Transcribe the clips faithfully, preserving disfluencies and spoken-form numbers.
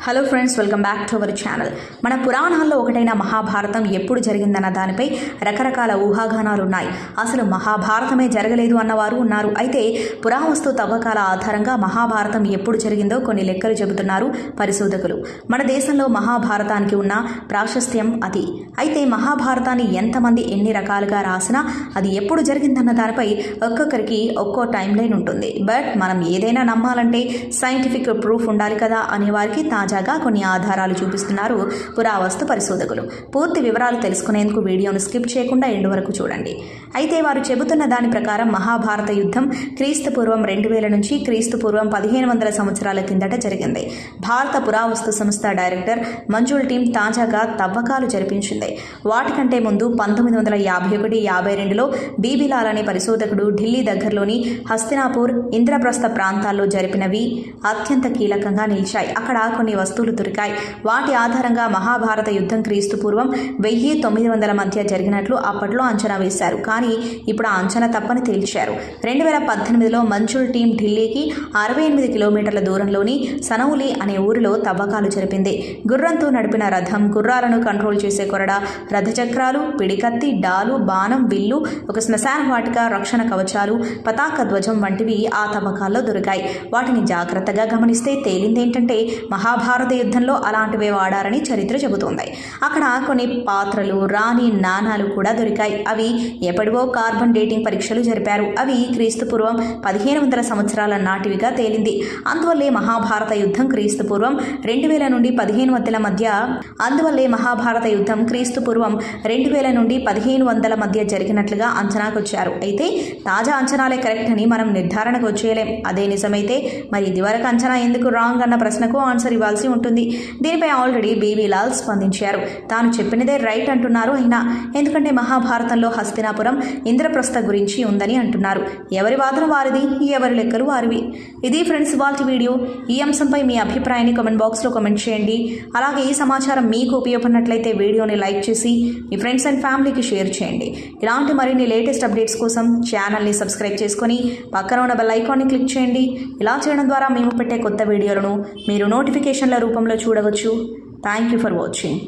Hello friends, welcome back to our channel. మన పురాణాల్లో ఒకటైన మహాభారతం ఎప్పుడు జరిగిందన్న దానిపై రకరకాల ఊహాగానాలు ఉన్నాయి. అసలు మహాభారతమే జరగలేదు అన్నవారు ఉన్నారు. అయితే పురావస్తు తవ్వకాల ఆధారంగా మహాభారతం ఎప్పుడు జరిగిందో కొన్ని లెక్కలు చెబుతున్నారు పరిశోధకులు. మన దేశంలో మహాభారతానికి ఉన్న ప్రాశస్త్యం అది. అయితే మహాభారతాన్ని ఎంతమంది ఎన్ని రకాలుగా రాసినా అది ఎప్పుడు జరిగిందన్న దానిపై ఒక్కొక్కరికి ఒక్కో టైం లైన్ ఉంటుంది. బట్ మనం ఏదైనా నమ్మాలంటే సైంటిఫిక్ ప్రూఫ్ ఉండాలి కదా అనే వారికి తాజాగా కొన్ని ఆధారాలు చూపిస్తున్నారు పురావస్తు పరిశోధకులు. పూర్తి వివరాలు తెలుసుకునేందుకు వీడియోను స్కిప్ చేయకుండా ఎండు వరకు చూడండి. అయితే వారు చెబుతున్న దాని ప్రకారం మహాభారత యుద్ధం క్రీస్తు పూర్వం రెండు వేల నుంచి క్రీస్తు పూర్వం పదిహేను వందల సంవత్సరాల కిందట జరిగింది. భారత పురావస్తు సంస్థ డైరెక్టర్ మంజుల్ టీం తాజాగా తవ్వకాలు జరిపించింది. వాటికంటే ముందు పంతొమ్మిది వందల యాభై ఒకటి యాభై రెండులో బీబీలాల్ అనే పరిశోధకుడు ఢిల్లీ దగ్గరలోని హస్తినాపూర్, ఇంద్రప్రస్థ ప్రాంతాల్లో జరిపినవి అత్యంత కీలకంగా నిలిచాయి. అక్కడ కొన్ని వస్తువులు దొరికాయి. వాటి ఆధారంగా మహాభారత యుద్ధం క్రీస్తు పూర్వం వెయ్యి తొమ్మిది వందల మధ్య జరిగినట్లు అప్పట్లో అంచనా వేశారు. కానీ ఇప్పుడు ఆ అంచనా తప్పని తేల్చారు. రెండు వేల పద్దెనిమిదిలో మంజుల్ టీం ఢిల్లీకి అరవై ఎనిమిది కిలోమీటర్ల దూరంలోని సనౌలి అనే ఊరిలో తవ్వకాలు జరిపింది. గుర్రంతో నడిపిన రథం, గుర్రాలను కంట్రోల్ చేసే కొరడ, రథచక్రాలు, పిడికత్తి, డాలు, బాణం, విల్లు, ఒక శ్మశాన వాటిక, రక్షణ కవచాలు, పతాక ధ్వజం వంటివి ఆ తవ్వకాల్లో దొరికాయి. వాటిని జాగ్రత్తగా గమనిస్తే తేలిందేంటంటే మహాభారత యుద్ధంలో అలాంటివే వాడారని చరిత్ర చెబుతోంది. అక్కడ కొన్ని పాత్రలు, రాణి నాణాలు కూడా దొరికాయి. అవి ఎప్పటివో కార్బన్ డేటింగ్ పరీక్షలు జరిపారు. అవి క్రీస్తు పూర్వం పదిహేను వందల సంవత్సరాల నాటివిగా తేలింది. అందువల్లే మహాభారత యుద్ధం క్రీస్తు పూర్వం రెండు వేల నుండి పదిహేను వందల మధ్య అందువల్లే మహాభారత యుద్ధం క్రీస్తు పూర్వం రెండు వేల నుండి పదిహేను వందల మధ్య జరిగినట్లుగా అంచనాకు వచ్చారు. అయితే తాజా అంచనాలే కరెక్ట్ అని మనం నిర్ధారణకు వచ్చేయలేం. అదే నిజమైతే మరి ఇదివరకు అంచనా ఎందుకు రాంగ్ అన్న ప్రశ్నకు ఆన్సర్ ఇవ్వాల్సి ఉంటుంది. దీనిపై ఆల్రెడీ బీబీలాల్ స్పందించారు. తాను చెప్పినదే రైట్ అంటున్నారు ఆయన. ఎందుకంటే మహాభారతంలో హస్తినాపురం, ఇంద్రప్రస్థ గురించి ఉందని అంటున్నారు. ఎవరి వాదన వారిది, ఎవరి లెక్కలు వారివి. ఇది ఫ్రెండ్స్ వాల్టి వీడియో. ఈ అంశంపై మీ అభిప్రాయాన్ని కామెంట్ బాక్స్లో కామెంట్ చేయండి. అలాగే ఈ సమాచారం మీకు ఉపయోగపడినట్లయితే వీడియోని లైక్ చేసి మీ ఫ్రెండ్స్ అండ్ ఫ్యామిలీకి షేర్ చేయండి. ఇలాంటి మరిన్ని లేటెస్ట్ అప్డేట్స్ కోసం ఛానల్ని సబ్స్క్రైబ్ చేసుకొని పక్కన ఉన్న బెల్ ఐకాన్ని క్లిక్ చేయండి. ఇలా చేయడం ద్వారా మేము పెట్టే కొత్త వీడియోలను మీరు నోటిఫికేషన్ల రూపంలో చూడవచ్చు. Thank you for watching.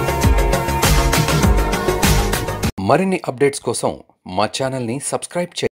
మరిన్ని అప్డేట్స్ కోసం మా ఛానల్ని సబ్స్క్రైబ్ చేయండి.